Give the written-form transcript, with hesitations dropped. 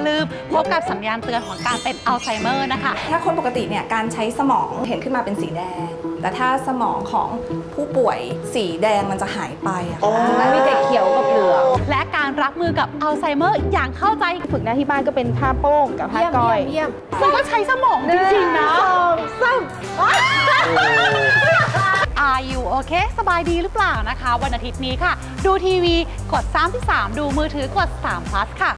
ลืมพบกับสัญญาณเตือนของการเป็นอัลไซเมอร์นะคะถ้าคนปกติเนี่ยการใช้สมองเห็นขึ้นมาเป็นสีแดงแต่ถ้าสมองของผู้ป่วยสีแดงมันจะหายไปแล้วมีแต่เขียวกับเหลืองและการรับมือกับอัลไซเมอร์อย่างเข้าใจฝึกหน้าที่บ้านก็เป็นผ้าโป้งกับผ้าก้อยซึ่งก็ใช้สมองจริงๆนะAre you okay สบายดีหรือเปล่านะคะวันอาทิตย์นี้ค่ะดูทีวีกด33ดูมือถือกด3 plus ค่ะ